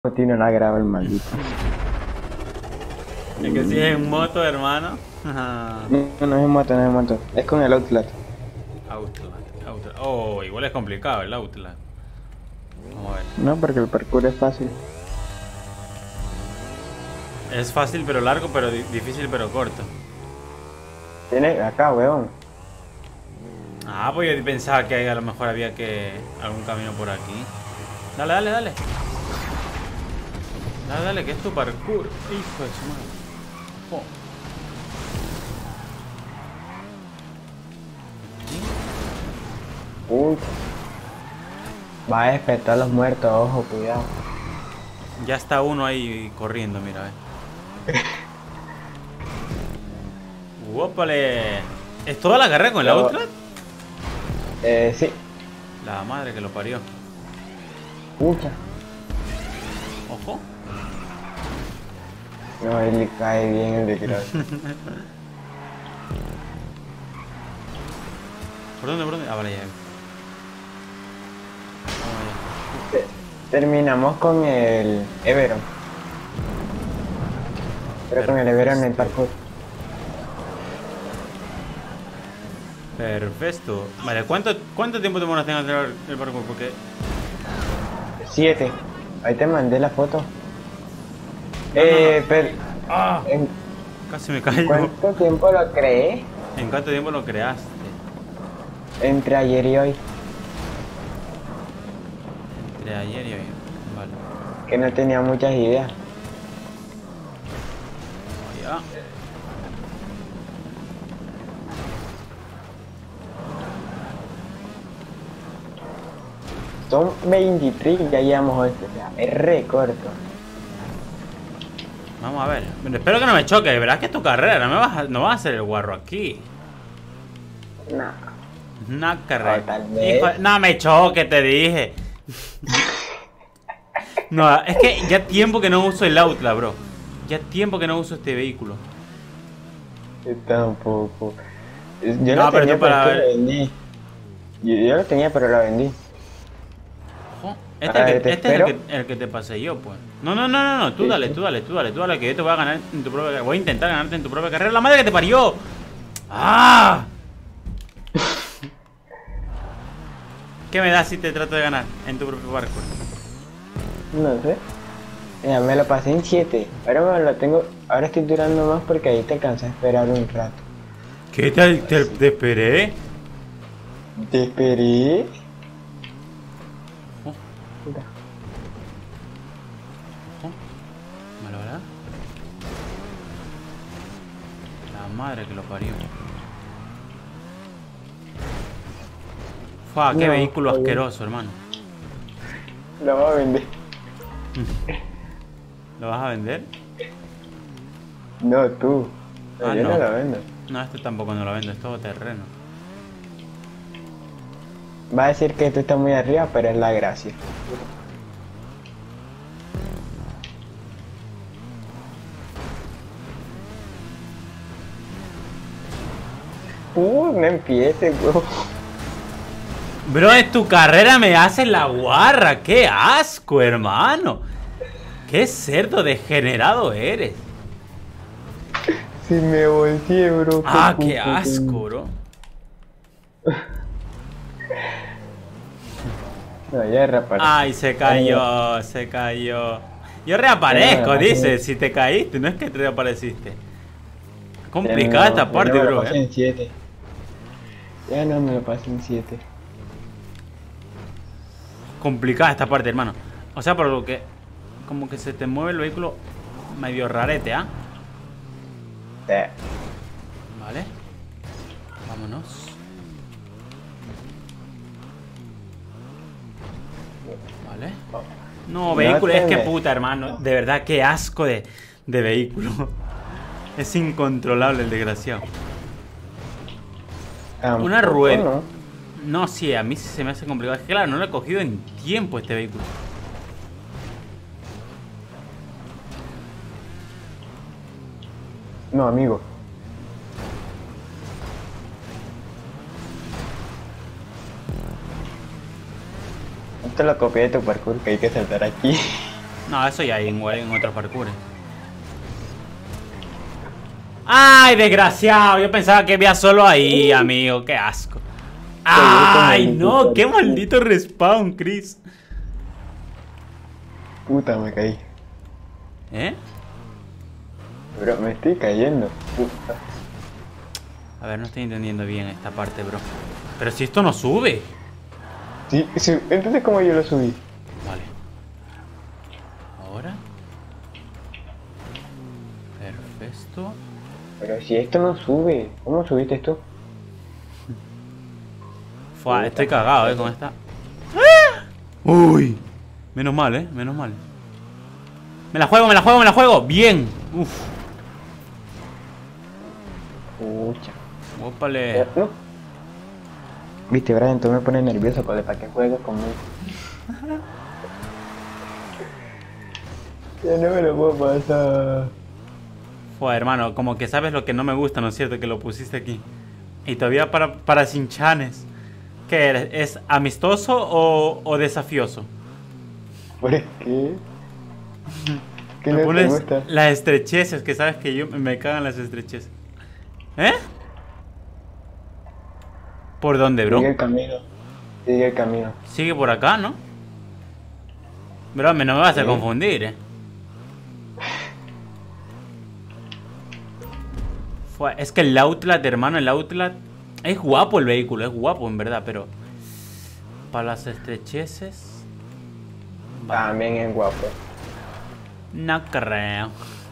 No tiene nada grave el maldito. Es que si es en moto, hermano. No es en moto, no es en moto. Es con el Outlast. Outlast. Oh, igual es complicado el Outlast. Vamos a ver. No, porque el parkour es fácil. Es fácil pero largo, pero difícil pero corto. Tiene acá, weón. Ah, pues yo pensaba que a lo mejor había que algún camino por aquí. Dale, dale, dale. Dale, dale, que es tu parkour. Hijo de su madre. Oh. Uy. Va a despertar a los muertos, ojo, cuidado. Ya está uno ahí corriendo, mira, ¡Uópale! ¿Es toda la carrera con el Outlast? Sí. La madre que lo parió. Pucha. Ojo. No, él le cae bien el desgraciado. ¿Por dónde? ¿Por dónde? Ah, vale, ya. Terminamos con el Everon. Pero con el Everon en el parkour. Perfecto. Vale, ¿cuánto tiempo demoras en hacer el parkour? Porque 7. Ahí te mandé la foto. Pero... ¡Ah! Casi me caigo. ¿Cuánto tiempo lo creé? ¿En cuánto tiempo lo creaste? Entre ayer y hoy. Entre ayer y hoy. Vale. Que no tenía muchas ideas. Ya. Son 23 y ya llevamos 11. O sea, es re corto. Vamos a ver. Pero espero que no me choque. Verás que es tu carrera. No vas a hacer el guarro aquí. Nah. Una carrera. Tal vez. Hijo, no me choque, te dije. No, es que ya tiempo que no uso el Outlast, bro. Ya tiempo que no uso este vehículo. Tampoco. Yo No, lo pero tenía, tú para pero es que ver. lo vendí. Yo lo tenía, pero lo vendí. Ojo, A ver, te este es espero. el que te pasé yo, pues. No. Tú Sí, dale, sí. tú dale, que yo te voy a ganar en tu propia carrera. Voy a intentar ganarte en tu propia carrera. ¡La madre que te parió! ¡Ah! ¿Qué me das si te trato de ganar en tu propio parkour? No sé. Ya me lo pasé en 7. Ahora me lo tengo. Ahora estoy durando más porque ahí te alcanza a esperar un rato. ¿Qué tal? ¿Te esperé? Te esperé. Oh, Mira. ¿Malo, verdad? La madre que lo parió. Fua, qué No, vehículo está bien. asqueroso, hermano. Lo voy a vender. ¿Lo vas a vender? No, tú. Ah, Yo no. no lo vendo. No, este tampoco no lo vendo, es todo terreno. Va a decir que esto está muy arriba, pero es la gracia. No empieces, bro. Bro, en tu carrera me haces la guarra. ¡Qué asco, hermano! ¡Qué cerdo degenerado eres! Si me volteé, bro. ¡Ah, qué asco, bro! No, ya reapareció. ¡Ay, se cayó! Se cayó. Yo reaparezco, dice. Si te caíste, no es que te reapareciste. Complicada esta parte, ya no me bro, lo pasé en 7. Ya no me lo pasé en 7. Complicada esta parte, hermano. O sea, por lo que... Como que se te mueve el vehículo medio rarete, ¿ah? Vale. Vámonos. Vale. No, vehículo, es que puta, hermano. De verdad, qué asco de vehículo. Es incontrolable el desgraciado. Una rueda. ¿No? No, sí, a mí sí se me hace complicado. Es que claro, no lo he cogido en tiempo este vehículo. No, amigo. Esto lo copié de tu parkour, que hay que saltar aquí. No, eso ya hay igual en otros parkours. ¡Ay, desgraciado! Yo pensaba que había solo ahí, amigo. ¡Qué asco! ¡Ay, no! ¡Qué maldito respawn, Chris! Puta, me caí. ¿Eh? Bro, me estoy cayendo. Puta. A ver, no estoy entendiendo bien esta parte, bro. Pero si esto no sube. Sí, sí, entonces ¿cómo yo lo subí? Vale. Ahora. Perfecto. Pero si esto no sube, ¿cómo subiste esto? Fua, estoy cagado, con esta. Uy. Menos mal, menos mal. Me la juego, me la juego, me la juego. Bien. Uf. Pucha. Ópale. No. Viste, Brian, tú me pones nervioso, ¿para que juegues conmigo? Ya no me lo puedo pasar. Fua, hermano, como que sabes lo que no me gusta, ¿no es cierto? Que lo pusiste aquí. Y todavía para Shinchanes. ¿Qué eres? ¿Es amistoso o desafioso? ¿Por qué? ¿Qué Me no te pones gusta? las estrecheces, que sabes que yo me cagan las estrecheces. ¿Eh? ¿Por dónde, bro? Sigue el camino. Sigue el camino. Sigue por acá, ¿no? Bro, no me vas a Sí. confundir, Es que el Outlast, hermano, el Outlast... Es guapo el vehículo, es guapo en verdad, pero... Para las estrecheces... También es guapo. No creo.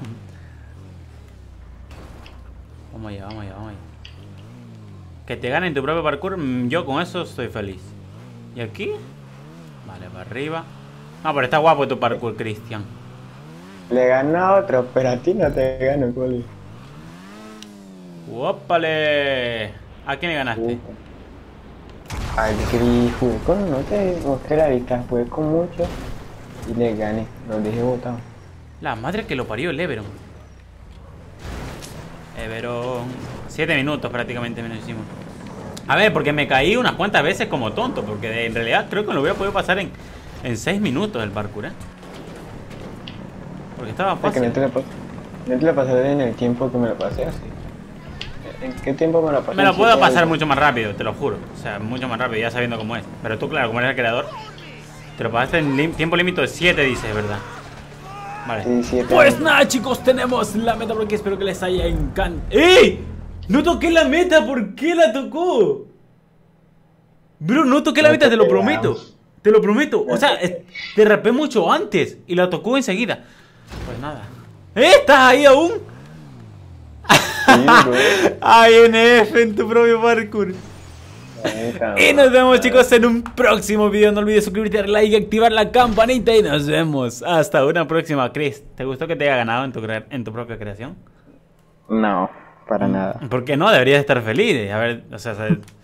Vamos allá, vamos allá, vamos allá. Que te ganen tu propio parkour, yo con eso estoy feliz. ¿Y aquí? Vale, para arriba. No, pero está guapo tu parkour, Cristian. Le gana a otro, pero a ti no te gano, Coli. ¡Ópale! ¿A quién le ganaste? Al Cris, jugué con, no te mostré la lista, jugué con muchos y le gané, los dejé botados. La madre que lo parió el Everon. Everon. 7 minutos prácticamente menos hicimos. A ver, porque me caí unas cuantas veces como tonto, porque en realidad creo que lo voy a poder pasar en 6 minutos el parkour, Porque estaba Es que fácil. no te lo pasé en el tiempo que me lo pasé así. ¿En qué tiempo me lo pasé? Me lo puedo pasar mucho más rápido, te lo juro. O sea, mucho más rápido, ya sabiendo cómo es. Pero tú, claro, como eres el creador, te lo pasaste en tiempo límite de 7, dices, ¿verdad? Vale. Sí, 7 Pues años. nada, chicos, tenemos la meta porque espero que les haya encantado. ¡Ey! No toqué la meta, ¿por qué la tocó? Bro, no toqué la No meta, te te lo pegamos. prometo. Te lo prometo. O sea, te rapé mucho antes y la tocó enseguida. Pues nada. ¿Estás ahí aún? Sí, bro. INF en tu propio parkour. Y nos vemos, chicos, en un próximo video. No olvides suscribirte, dar like y activar la campanita. Y nos vemos hasta una próxima. Chris, ¿te gustó que te haya ganado en tu propia creación? No, para nada. ¿Por qué no? Deberías estar feliz. A ver, o sea,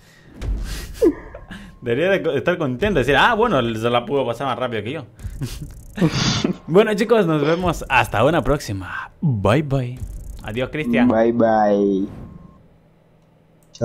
deberías de estar contento. Decir, ah, bueno, se la pudo pasar más rápido que yo. Bueno, chicos, nos vemos hasta una próxima. Bye, bye. Adiós, Cristian. Bye bye.